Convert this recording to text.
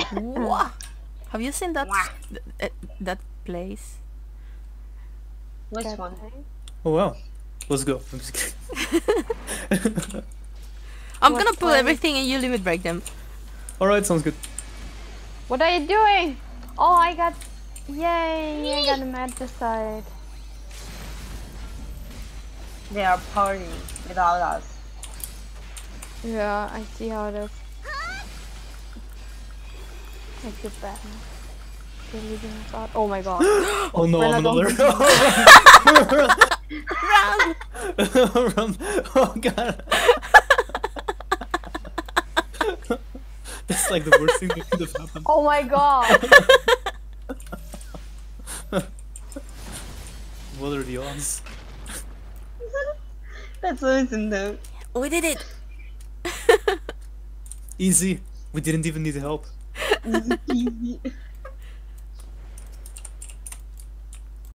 Wah! Have you seen that that place? Which That one? thing. Oh wow. Let's go. I'm just kidding. I'm What gonna pull place? everything and you limit break them. Alright, sounds good. What are you doing? Oh, I got. Yay! I got a magicite. They are partying without us. Yeah, I see how it is. I feel bad now. They're leaving us out. Oh my god. Oh no, I'm Renata, another. Run! Run. Oh god. That's like the worst thing that could have happened. Oh my god. What are the odds? That's amazing though. We did it! Easy. We didn't even need help. Easy peasy.